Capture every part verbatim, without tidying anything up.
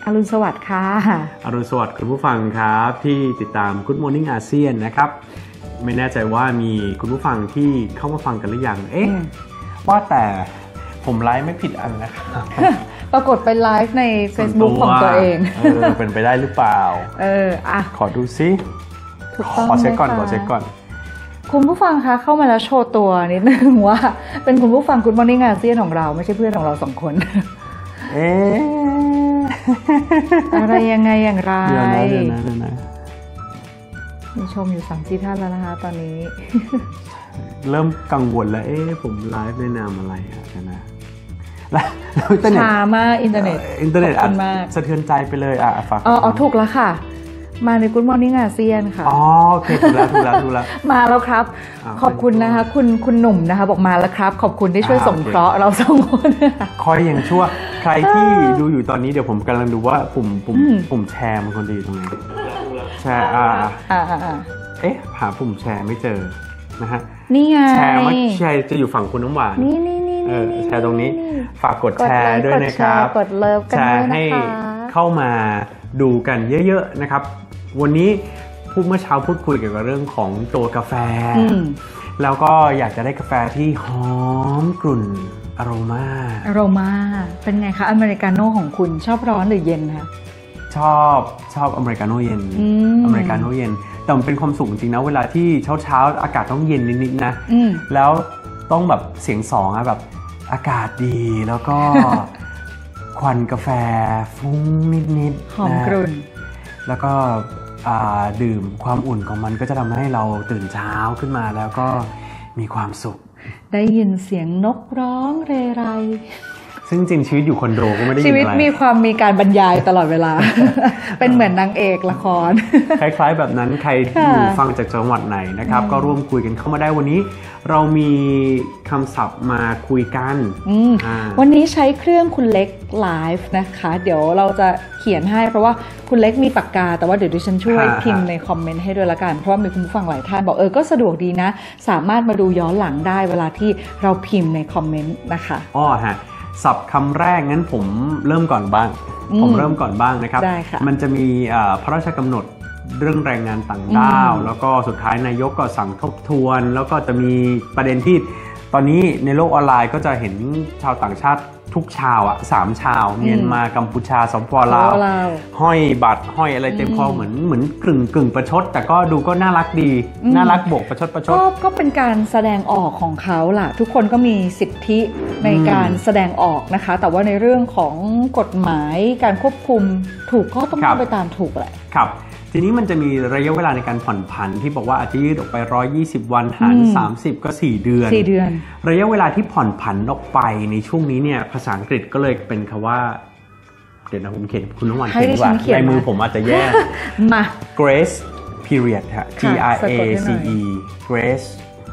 อรุณสวัสดิ์ค่ะอรุณสวัสดิ์คุณผู้ฟังครับที่ติดตาม Good Morning อาเซียนนะครับไม่แน่ใจว่ามีคุณผู้ฟังที่เข้ามาฟังกันหรือยังเอ๊ะว่าแต่ผมไลฟ์ไม่ผิดอันนะครับปรากฏไปไลฟ์ใน Facebook ของตัวเองเออเป็นไปได้หรือเปล่าเอออ่ะขอดูซิขอเช็คก่อนขอเช็คก่อนคุณผู้ฟังคะเข้ามาแล้วโชว์ตัวนิดนึงว่าเป็นคุณผู้ฟัง Good Morning อาเซียนของเราไม่ใช่เพื่อนของเราสองคนเอ๊ะอะไรยังไงอย่างไรเดี๋ยวนะเดี๋ยวนะเดี๋ยวนะมีชมอยู่สามสี่ท่านแล้วนะคะตอนนี้เริ่มกังวลแล้วเอ๊ะผมไลฟ์ในนามอะไรอ่ะนะแล้วอินเทอร์เน็ตช้ามากอินเทอร์เน็ตอินเทอร์เน็ตสะเทือนใจไปเลยอ่ะฝากอ๋อถูกแล้วค่ะมาใน Good Morning อาเซียนค่ะอ๋อโอเคถูกแล้วถูกแล้วถูกแล้วมาแล้วครับขอบคุณนะคะคุณคุณหนุ่มนะคะบอกมาแล้วครับขอบคุณที่ช่วยสงเคราะห์เราสองคนคอยอย่างชั่วใครที่ดูอยู่ตอนนี้เดี๋ยวผมกำลังดูว่าปุ่มปุ่มปุ่มแชร์มันคนดีตรงไหนแชร์อ่าอ่าเอ๊ะหาปุ่มแชร์ไม่เจอนะฮะนี่ไงแชร์ว่าแชร์จะอยู่ฝั่งคุณน้ำหวานนี่นี่นี่เออแชร์ตรงนี้ฝากกดแชร์ด้วยนะครับกดเลิฟกันด้วยนะคะให้เข้ามาดูกันเยอะๆนะครับวันนี้พูดเมื่อเช้าพูดคุยเกี่ยวกับเรื่องของตัวกาแฟแล้วก็อยากจะได้กาแฟที่หอมกลุ่นอโรมาอโรมาเป็นไงคะอเมริกาโน่ของคุณชอบร้อนหรือเย็นคะชอบชอบอเมริกาโน่เย็นอเมริกาโน่เย็นแต่มันเป็นความสุขจริงนะเวลาที่เช้าเช้าอากาศต้องเย็นนิดๆนะแล้วต้องแบบเสียงสองอะแบบอากาศดีแล้วก็ควันกาแฟฟุ้งนิดๆหอมกรุ่นแล้วก็ดื่มความอุ่นของมันก็จะทำให้เราตื่นเช้าขึ้นมาแล้วก็มีความสุขได้ยินเสียงนกร้องเรไรซึ่งจริงชีวิตอยู่คอนโดก็ไม่ได้ยินอะไรชีวิตมีความมีการบรรยายตลอดเวลา เป็นเหมือนนางเอกละครคล้ายๆแบบนั้นใครอยู่ฟังจากจังหวัดไหนนะครับก็ร่วมคุยกันเข้ามาได้วันนี้เรามีคำศัพท์มาคุยกันวันนี้ใช้เครื่องคุณเล็กไลฟ์นะคะเดี๋ยวเราจะเขียนให้เพราะว่าคุณเล็กมีปากกาแต่ว่าเดี๋ยวดิฉันช่วยพิมพ์ในคอมเมนต์ให้ด้วยละกันเพราะว่ามีคุณผู้ฟังหลายท่านบอกเออก็สะดวกดีนะสามารถมาดูย้อนหลังได้เวลาที่เราพิมพ์ในคอมเมนต์นะคะอ๋อฮะศัพท์คำแรกงั้นผมเริ่มก่อนบ้างผมเริ่มก่อนบ้างนะครับมันจะมีพระราชกำหนดเรื่องแรงงานต่างด้าวแล้วก็สุดท้ายนายกก็สั่งทบทวนแล้วก็จะมีประเด็นที่ตอนนี้ในโลกออนไลน์ก็จะเห็นชาวต่างชาติทุกชาวอ่ะสามชาวเมียนมากัมพูชาสปปลาวห้อยบัตรห้อยอะไรเต็มคอเหมือนเหมือนกึ่งกึ่งประชดแต่ก็ดูก็น่ารักดีน่ารักบวกประชดประชดก็เป็นการแสดงออกของเขาล่ะทุกคนก็มีสิทธิในการแสดงออกนะคะแต่ว่าในเรื่องของกฎหมายการควบคุมถูกก็ต้องไปตามถูกแหละครับทีนี้มันจะมีระยะเวลาในการผ่อนผันที่บอกว่าอาจจะยืดออกไปหนึ่งร้อยยี่สิบวันหารสามสิบก็สี่เดือนสี่เดือนระยะเวลาที่ผ่อนผันออกไปในช่วงนี้เนี่ยภาษาอังกฤษก็เลยเป็นคำว่าเดี๋ยวนะผมเขียนคุณน้องหวานเขียนดีกว่าในมือผมอาจจะแย่มา grace period ฮะ G R A C E grace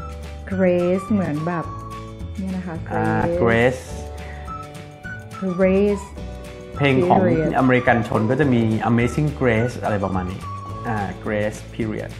grace เหมือนแบบนี่นะคะ grace grace เพลงของอเมริกันชนก็จะมี Amazing Grace อะไรประมาณนี้อ่า Grace period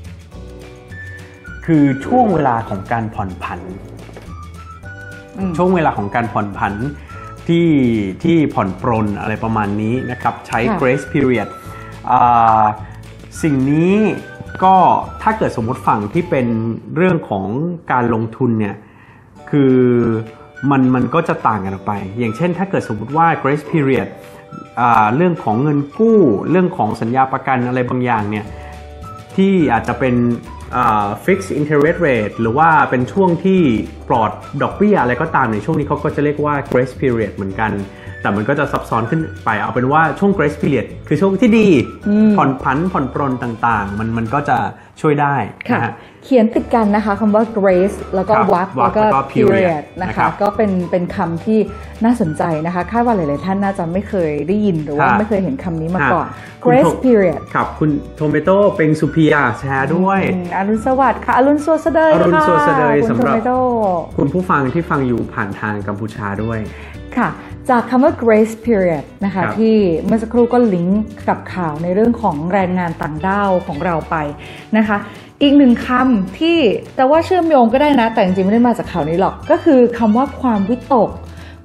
คือช่วงเวลาของการผ่อนผันช่วงเวลาของการผ่อนผันที่ที่ผ่อนปรนอะไรประมาณนี้นะครับใช้ Grace period อ่าสิ่งนี้ก็ถ้าเกิดสมมติฝั่งที่เป็นเรื่องของการลงทุนเนี่ยคือมันมันก็จะต่างกันออกไปอย่างเช่นถ้าเกิดสมมติว่า grace period เรื่องของเงินกู้เรื่องของสัญญาประกันอะไรบางอย่างเนี่ยที่อาจจะเป็น fixed interest rate หรือว่าเป็นช่วงที่ปลอดดอกเบี้ยอะไรก็ตามในช่วงนี้เขาก็จะเรียกว่า grace period เหมือนกันแต่มันก็จะซับซ้อนขึ้นไปเอาเป็นว่าช่วง grace period คือช่วงที่ดีผ่อนผันผ่อนปรนต่างๆมันมันก็จะช่วยได้นะฮะเขียนติดกันนะคะคำว่า grace แล้วก็ วักแล้วก็ period นะคะก็เป็นเป็นคำที่น่าสนใจนะคะคาดว่าหลายๆท่านน่าจะไม่เคยได้ยินหรือว่าไม่เคยเห็นคำนี้มาก่อน grace period ครับคุณโทเมโต้เป็นสุพียาแชร์ด้วยอรุณสวัสดิ์ค่ะอรุณสวัสดิ์อรุณสวัสดิ์สำหรับคุณผู้ฟังที่ฟังอยู่ผ่านทางกัมพูชาด้วยค่ะจากคำว่า grace period นะคะที่เมื่อสักครู่ก็ลิงก์กับข่าวในเรื่องของแรงงานต่างด้าวของเราไปนะคะอีกหนึ่งคำที่แต่ว่าเชื่อมโยงก็ได้นะแต่จริงๆไม่ได้มาจากข่าวนี้หรอกก็คือคำว่าความวิตก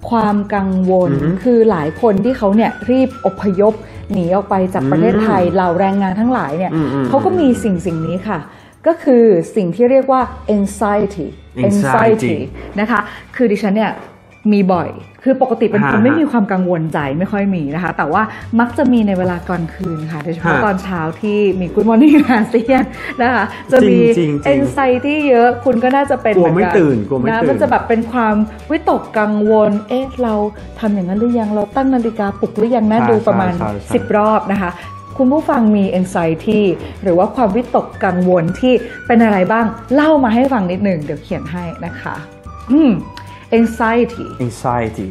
ความกังวลคือหลายคนที่เขาเนี่ยรีบอพยพหนีออกไปจากประเทศไทยเหล่าแรงงานทั้งหลายเนี่ยเขาก็มีสิ่งสิ่งนี้ค่ะก็คือสิ่งที่เรียกว่า anxiety anxiety นะคะคือดิฉันเนี่ยมีบ่อยคือปกติเป็นคนไม่มีความกังวลใจไม่ค่อยมีนะคะแต่ว่ามักจะมีในเวลากลางคืนค่ะโดยเฉพาะตอนเช้าที่มี Good Morning อาเซียนนะคะจะมี anxiety เยอะคุณก็น่าจะเป็นเหมือนกันกลัวไม่ตื่นกลัวไม่ตื่นมันจะแบบเป็นความวิตกกังวลเอ๊ะเราทำอย่างนั้นหรือยังเราตั้งนาฬิกาปลุกหรือยังนะดูประมาณสิบรอบนะคะคุณผู้ฟังมี anxiety หรือว่าความวิตกกังวลที่เป็นอะไรบ้างเล่ามาให้ฟังนิดหนึ่งเดี๋ยวเขียนให้นะคะอืมanxiety anxiety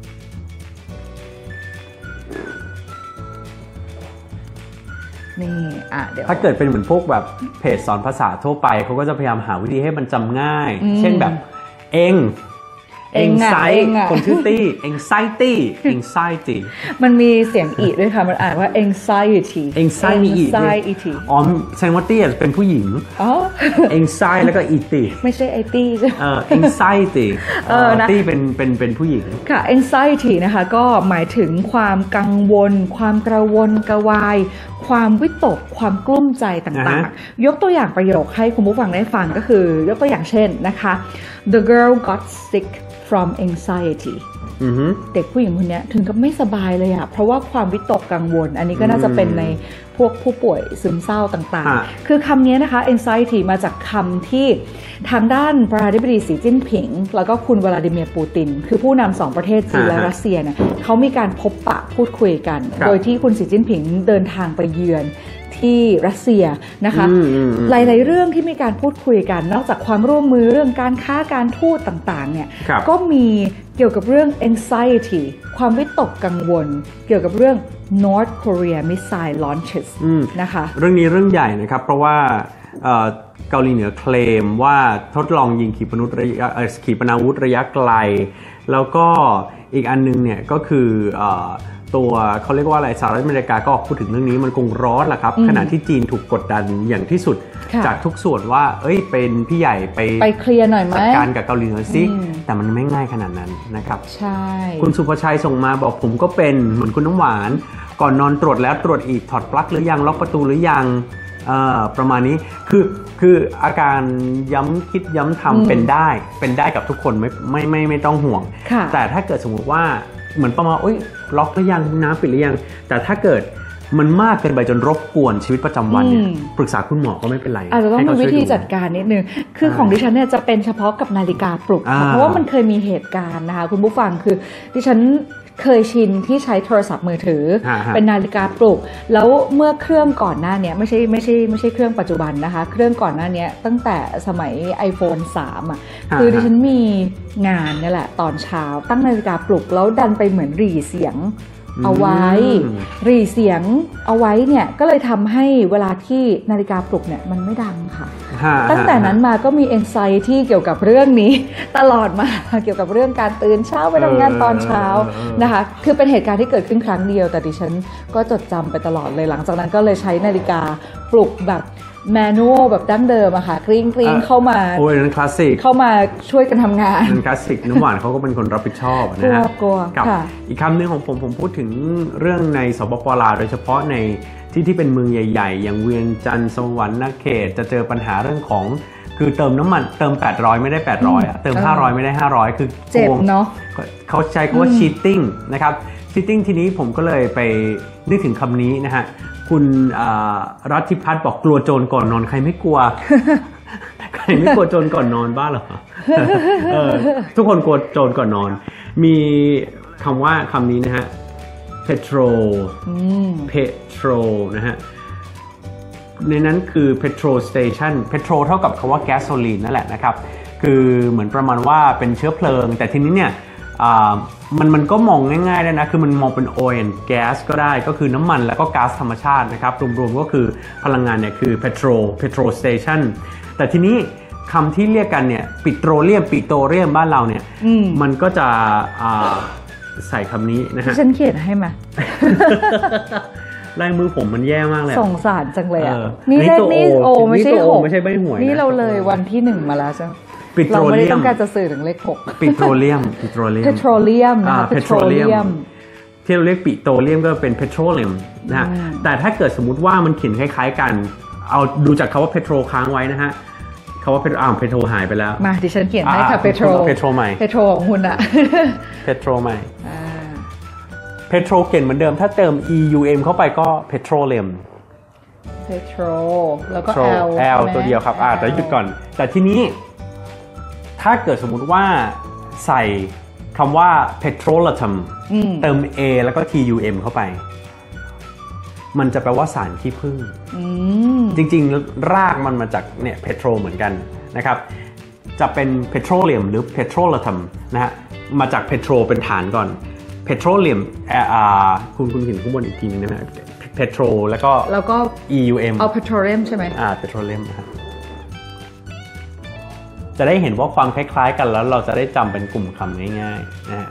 นี่อ่ะเดี๋ยวถ้าเกิดเป็นเหมือนพวกแบบเพจสอนภาษาทั่วไปเขาก็จะพยายามหาวิธีให้มันจำง่ายเช่นแบบเองเองไงคนชื่อตี้ anxiety anxiety มันมีเสียงอีด้วยค่ะมันอ่านว่า anxiety anxiety อ๋อแสดงว่าตี้เป็นผู้หญิงอ๋อ anxiety แล้วก็ ity ไม่ใช่ไอตี้ใช่เออ anxiety เออตี้เป็นเป็นเป็นผู้หญิงค่ะ anxiety นะคะก็หมายถึงความกังวลความกระวนกระวายความวิตกความกลุ้มใจต่างๆยกตัวอย่างประโยคให้คุณผู้ฟังได้ฟังก็คือยกตัวอย่างเช่นนะคะ The girl got sick from anxiety เด็กผู้หญิงคนนี้ถึงกับไม่สบายเลยอะเพราะว่าความวิตกกังวลอันนี้ก็น่าจะเป็นในพวกผู้ป่วยซึมเศร้าต่างๆคือคำนี้นะคะ anxiety มาจากคำที่ทางด้านประธานาธิบดีสีจิ้นผิงแล้วก็คุณวลาดิเมียร์ปูตินคือผู้นำสองประเทศจีนและรัสเซียเนี่ยเขามีการพบปะพูดคุยกันโดยที่คุณสีจิ้นผิงเดินทางไปเยือนที่รัสเซียนะคะหลายๆเรื่องที่มีการพูดคุยกันนอกจากความร่วมมือเรื่องการค้าการทูตต่างๆเนี่ยก็มีเกี่ยวกับเรื่อง anxiety ความวิตกกังวลเกี่ยวกับเรื่อง North Korea missile launches นะคะเรื่องนี้เรื่องใหญ่นะครับเพราะว่าเกาหลีเหนือเคลมว่าทดลองยิงขีปนาวุธระยะขีปนาวุธระยะไกลแล้วก็อีกอันนึงเนี่ยก็คือตัวเขาเรียกว่าอะไรสหรัฐอเมริกาก็พูดถึงเรื่องนี้มันคงร้อนแหละครับขณะที่จีนถูกกดดันอย่างที่สุดจากทุกส่วนว่าเอ้ยเป็นพี่ใหญ่ไปไปเคลียร์หน่อยไหมจัดการกับเกาหลีเหนือซิแต่มันไม่ง่ายขนาดนั้นนะครับใช่คุณสุภชัยส่งมาบอกผมก็เป็นเหมือนคุณน้ำหวานก่อนนอนตรวจแล้วตรวจอีกถอดปลั๊กหรือยังล็อกประตูหรือยังประมาณนี้คือคืออาการย้ำคิดย้ำทำเป็นได้เป็นได้กับทุกคนไม่ไม่ไม่ไม่ต้องห่วงแต่ถ้าเกิดสมมติว่าเหมือนประมาณโอ๊ยล็อกหรือยังน้ำปิดหรือยังแต่ถ้าเกิดมันมากเกินไปจนรบกวนชีวิตประจำวันเนี่ยปรึกษาคุณหมอก็ไม่เป็นไรอาจจะต้องมีวิธีจัดการนิดนึงคือของดิฉันเนี่ยจะเป็นเฉพาะกับนาฬิกาปลุกเพราะว่ามันเคยมีเหตุการณ์นะคะคุณผู้ฟังคือดิฉันเคยชินที่ใช้โทรศัพท์มือถือเป็นนาฬิกาปลุกแล้วเมื่อเครื่องก่อนหน้านี้ไม่ใช่ไม่ใช่ไม่ใช่เครื่องปัจจุบันนะคะเครื่องก่อนหน้านี้ตั้งแต่สมัย ไอโฟน สามอ่ะคือดิฉันมีงานนี่แหละตอนเช้าตั้งนาฬิกาปลุกแล้วดันไปเหมือนหรี่เสียงเอาไว้หรี่เสียงเอาไว้เนี่ยก็เลยทำให้เวลาที่นาฬิกาปลุกเนี่ยมันไม่ดังค่ะตั้งแต่นั้นมาก็มี anxiety เกี่ยวกับเรื่องนี้ตลอดมาเกี่ยวกับเรื่องการตื่นเช้าไปทำงานตอนเช้านะคะคือเป็นเหตุการณ์ที่เกิดขึ้นครั้งเดียวแต่ดิฉันก็จดจำไปตลอดเลยหลังจากนั้นก็เลยใช้นาฬิกาปลุกแบบแมนนวลแบบดั้งเดิมอะค่ะกริ้งกริ้งเข้ามาโอ้ยนั่นคลาสสิกเข้ามาช่วยกันทำงานนั่นคลาสสิกน้ำหวานเขาก็เป็นคนรับผิดชอบนะฮะกับอีกคำหนึ่งของผมผมพูดถึงเรื่องในสปป.ลาวโดยเฉพาะในที่ที่เป็นเมืองใหญ่ๆอย่างเวียงจันทร์สวรรณเขตจะเจอปัญหาเรื่องของคือเติมน้ำมันเติมแปดร้อยไม่ได้แปดร้อยอะเติมห้าร้อยไม่ได้ห้าร้อยคือเจ็บเนาะเขาใช้คำว่า cheating นะครับ cheating ทีนี้ผมก็เลยไปนึกถึงคำนี้นะฮะคุณรัฐิพัฒน์บอกกลัวโจรก่อนนอนใครไม่กลัว ใครไม่กลัวโจรก่อนนอนบ้าเหรอ ทุกคนกลัวโจรก่อนนอนมีคำว่าคำนี้นะฮะ petrol petrol นะฮะในนั้นคือ petrol station petrol เท่ากับคำว่า gasoline นั่นแหละนะครับคือเหมือนประมาณว่าเป็นเชื้อเพลิงแต่ทีนี้เนี่ยมันมันก็มองง่ายๆได้นะคือมันมองเป็น oil and gas ก็ได้ก็คือน้ำมันแล้วก็ก๊าซธรรมชาตินะครับรวมๆก็คือพลังงานเนี่ยคือ petrol petrol station แต่ทีนี้คำที่เรียกกันเนี่ยปิโตรเลียมปิโตรเลียมบ้านเราเนี่ยมันก็จะใส่คำนี้นะฮะฉันเขียนให้มาลายมือผมมันแย่มากเลยส่งสารจังเลยอ่ะนี่เลขนี่โอไม่ใช่หกไม่ใช่ใบหวยนี่เราเลยวันที่หนึ่งมาแล้วจ้ะปิโตรเราไม่เลีได้ยต้มองการจะสื่อถึงเลขหกปิโตรเลียมปิโตรเลียม petroleum นะคะ petroleum ที่เราเรียกปิโตรเลียมก็เป็น petroleum นะฮะแต่ถ้าเกิดสมมุติว่ามันเขียนคล้ายๆกันเอาดูจากคำว่า petro ค้างไว้นะฮะคำว่า petro อ้าว petro หายไปแล้วมาดิฉันเขียนให้ค่ะ petro petro ใหม่ petro ของคุณอะ petro ใหม่ petro เขียนเหมือนเดิมถ้าเติม eum เข้าไปก็ petroleum petro แล้วก็ l l ตัวเดียวครับอ่าแต่หยุดก่อนแต่ทีนี้ถ้าเกิดสมมุติว่าใส่คำว่า petrolatum เติม a แล้วก็ tum เข้าไปมันจะแปลว่าสารขี้ผึ้งจริงๆรากมันมาจากเนี่ย petro เหมือนกันนะครับจะเป็น petroleum หรือ petrolatum นะฮะมาจาก petro เป็นฐานก่อน petroleum อ่าคุณคุณเห็นข้างบนอีกทีนึงนะฮะ petro แล้วก็แล้วก็ eum เอา petroleum ใช่ไหมอ่า petroleum นะครับจะได้เห็นว่าความคล้ายๆกันแล้วเราจะได้จำเป็นกลุ่มคำง่ายๆนะฮะ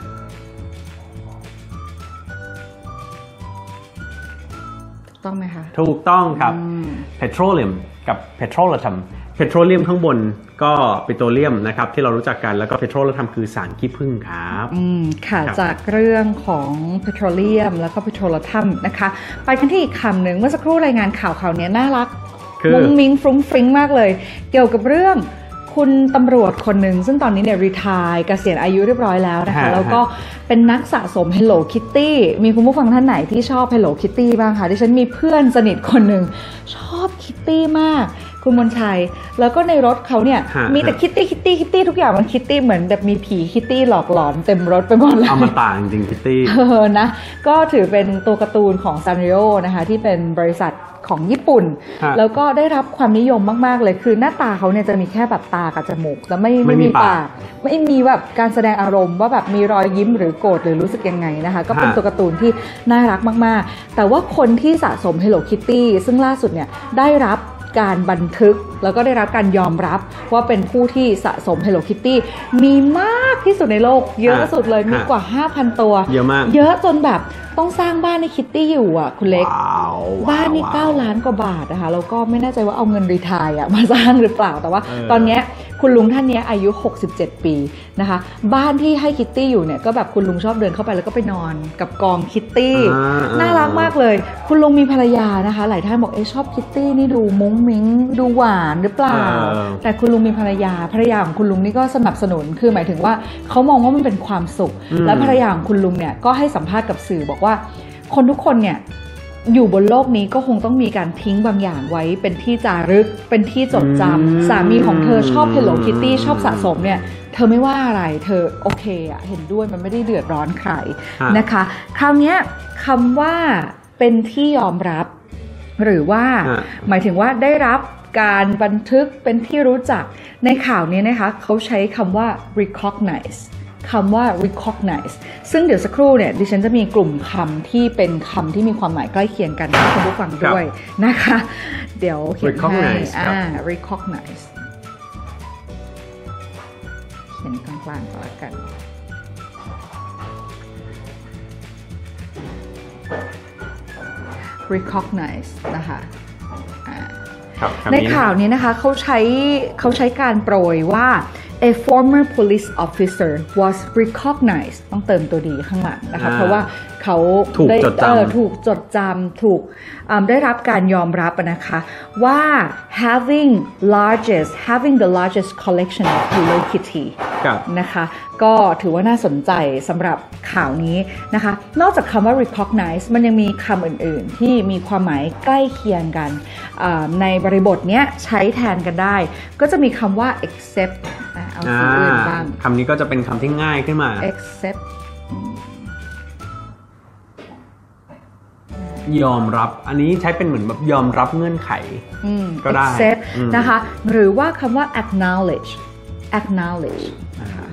ต้องไหมคะถูกต้องครับ petroleum กับ petrolatum petroleum ข้างบนก็ปิโตรเลียมนะครับที่เรารู้จักกันแล้วก็ petrolatum คือสารขี้ผึ้งครับอืมค่ะจากเรื่องของ petroleum แล้วก็ petrolatum นะคะไปกันที่อีกคำหนึ่งเมื่อสักครู่รายงานข่าวข่าวนี้น่ารักมุ้งมิ้งฟรุ้งฟริ้งมากเลยเกี่ยวกับเรื่องคุณตำรวจคนหนึ่งซึ่งตอนนี้เนี่ยรีไทร์เกษียณอายุเรียบร้อยแล้วนะคะแล้วก็เป็นนักสะสม Hello Kitty มีคุณผู้ฟังท่านไหนที่ชอบ Hello Kitty บ้างคะดิฉันมีเพื่อนสนิทคนหนึ่งชอบคิตตี้มากคุณมนชัยแล้วก็ในรถเขาเนี่ยมีแต่คิตตี้คิตตี้คิตตี้ทุกอย่างมันคิตตี้เหมือนแบบมีผีคิตตี้หลอกหลอนเต็มรถไปหมดเลยเอามาต่างจริงคิตตี้เออนะก็ถือเป็นตัวการ์ตูนของซานริโอนะคะที่เป็นบริษัทของญี่ปุ่นแล้วก็ได้รับความนิยมมากๆเลยคือหน้าตาเขาเนี่ยจะมีแค่แบบตากับจมูกแล้วไม่ไม่มีปากไม่มีแบบการแสดงอารมณ์ว่าแบบมีรอยยิ้มหรือโกรธหรือรู้สึกยังไงนะคะก็เป็นตัวการ์ตูนที่น่ารักมากๆแต่ว่าคนที่สะสม Hello Kitty ซึ่งล่าสุดเนี่ยได้รับการบันทึกแล้วก็ได้รับการยอมรับว่าเป็นผู้ที่สะสม Hello Kitty มีมากที่สุดในโลกเยอะสุดเลยมีกว่า ห้าพัน ตัวเยอะมากเยอะจนแบบต้องสร้างบ้านให้คิตตี้อยู่อ่ะคุณเล็กบ้านนี่เก้าล้านกว่าบาทนะคะแล้วก็ไม่แน่ใจว่าเอาเงินรีไทร์อ่ะมาสร้างหรือเปล่าแต่ว่าตอนนี้คุณลุงท่านนี้อายุหกสิบเจ็ดปีนะคะบ้านที่ให้คิตตี้อยู่เนี่ยก็แบบคุณลุงชอบเดินเข้าไปแล้วก็ไปนอนกับกองคิตตี้น่ารักมากเลยคุณลุงมีภรรยานะคะหลายท่านบอกเอ๊ะชอบคิตตี้นี่ดูมุ้งมิ้งดูหวานหรือเปล่าแต่คุณลุงมีภรรยาภรรยาของคุณลุงนี่ก็สนับสนุนคือหมายถึงว่าเขามองว่ามันเป็นความสุขและภรรยาของคุณลุงเนี่ยก็ให้สัมภาษณ์กับสื่อบอกว่าคนทุกคนเนี่ยอยู่บนโลกนี้ก็คงต้องมีการทิ้งบางอย่างไว้เป็นที่จารึกเป็นที่จดจำสามีของเธอชอบ Hello Kitty ชอบสะสมเนี่ยเธอไม่ว่าอะไรเธอโอเคอะเห็นด้วยมันไม่ได้เดือดร้อนใครนะคะคราวนี้คำว่าเป็นที่ยอมรับหรือว่าหมายถึงว่าได้รับการบันทึกเป็นที่รู้จักในข่าวนี้นะคะเขาใช้คำว่า recognizeคำว่า recognize ซึ่งเดี๋ยวสักครู่เนี่ยดิฉันจะมีกลุ่มคำที่เป็นคำที่มีความหมายใกล้เคียงกันให้คุณผู้ฟังด้วยนะคะเดี๋ยวเขียนให้อ่า recognize เขียนกลางๆก็แล้วกัน recognize นะคะในข่าวนี้นะคะเขาใช้เขาใช้การโปรยว่า a former police officer was recognized ต้องเติมตัวดีข้างหลังนะคะเพราะว่าเขาได้ถูกจดจำถูกได้รับการยอมรับนะคะว่า having largest having the largest collection of Hello Kitty นะคะก็ถือว่าน่าสนใจสำหรับข่าวนี้นะคะนอกจากคำว่า recognize มันยังมีคำอื่นๆที่มีความหมายใกล้เคียงกันในบริบทนี้ใช้แทนกันได้ก็จะมีคำว่า accept เอาสีอื่นบ้างคำนี้ก็จะเป็นคำที่ง่ายขึ้นมา accept ยอมรับอันนี้ใช้เป็นเหมือนแบบยอมรับเงื่อนไขก็ได้ accept นะคะหรือว่าคำว่า acknowledge acknowledge นะคะ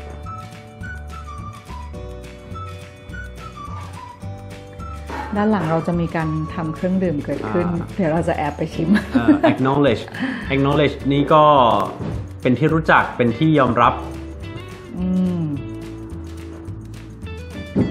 ด้านหลังเราจะมีการทำเครื่องดื่มเกิดขึ้นเดี๋ยวเราจะแอบไปชิม acknowledge acknowledge นี้ก็เป็นที่รู้จักเป็นที่ยอมรับ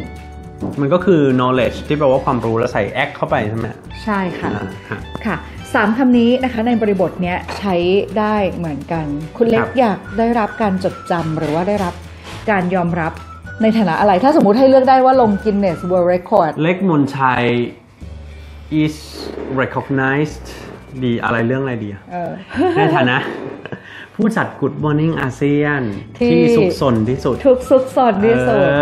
มันก็คือ knowledge ที่แปลว่าความรู้แล้วใส่ act เข้าไปใช่ไหมใช่ค่ะค่ะสามคำนี้นะคะในบริบทเนี้ยใช้ได้เหมือนกันคุณเล็กอยากได้รับการจดจำหรือว่าได้รับการยอมรับในฐานะอะไรถ้าสมมุติให้เลือกได้ว่าลง Guinness World Record เล็กมนชัย is recognized ดีอะไรเรื่องอะไรดีในฐานะผู้จัด Good Morning อาเซียนที่สุขสนที่สุดทุกสุขสนที่สุด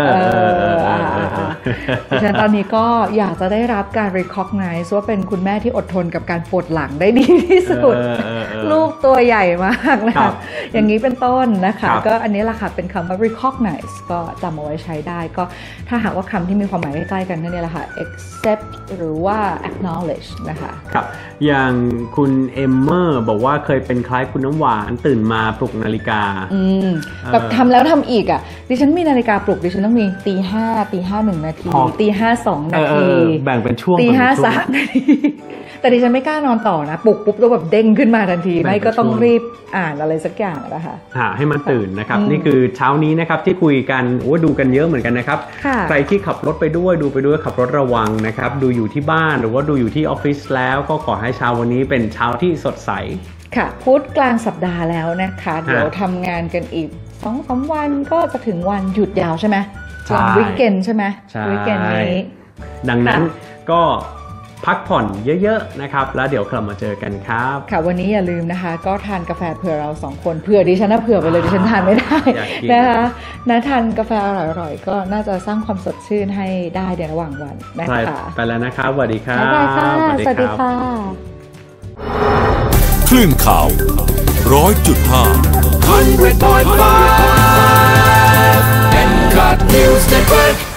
ดิฉันตอนนี้ก็อยากจะได้รับการ recognize ว่าเป็นคุณแม่ที่อดทนกับการปวดหลังได้ดีที่สุดลูกตัวใหญ่มากนะคะอย่างนี้เป็นต้นนะคะก็อันนี้แหละค่ะเป็นคำว่า recognize ก็จำเอาไว้ใช้ได้ก็ถ้าหากว่าคำที่มีความหมายใกล้ๆกันนั่นแหละค่ะ accept หรือว่า acknowledge นะคะครับอย่างคุณเอมเมอร์บอกว่าเคยเป็นคล้ายคุณน้ำหวานตื่นมาปลุกนาฬิกาอืมแบบทำแล้วทำอีกอ่ะดิฉันมีนาฬิกาปลุกดิฉันต้องมีตีห้าตีห้าหนึ่งนาทีตีห้าสองนาทีแบ่งเป็นช่วงตีห้าสามนาทีแต่ดิฉันไม่กล้านอนต่อนะปลุกปุ๊บต้องแบบเด้งขึ้นมาทันทีไม่ก็ต้องรีบอ่านอะไรสักอย่างนะคะหาให้มันตื่นนะครับนี่คือเช้านี้นะครับที่คุยกันโอ้ดูกันเยอะเหมือนกันนะครับใครที่ขับรถไปด้วยดูไปด้วยขับรถระวังนะครับดูอยู่ที่บ้านหรือว่าดูอยู่ที่ออฟฟิศแล้วก็ขอให้เช้าวันนี้เป็นเช้าที่สดใสค่ะพุธกลางสัปดาห์แล้วนะคะเดี๋ยวทำงานกันอีก สองสาม วันก็จะถึงวันหยุดยาวใช่ไหมวันวีคเอนด์ใช่ไหมวีคเอนด์นี้ดังนั้นก็พักผ่อนเยอะๆนะครับแล้วเดี๋ยวกลับมาเจอกันครับค่ะวันนี้อย่าลืมนะคะก็ทานกาแฟเผื่อเราสองคนเผื่อดิฉันนะเผื่อไปเลยดิฉันทานไม่ได้นะคะนะทานกาแฟอร่อยๆก็น่าจะสร้างความสดชื่นให้ได้ในระหว่างวันนะคะไปแล้วนะครับสวัสดีครับบ๊ายบายค่ะสวัสดีค่ะคลื่นข่าวร้อยจุดห้า Hundred point five เอ็น ซี เอ ที News Network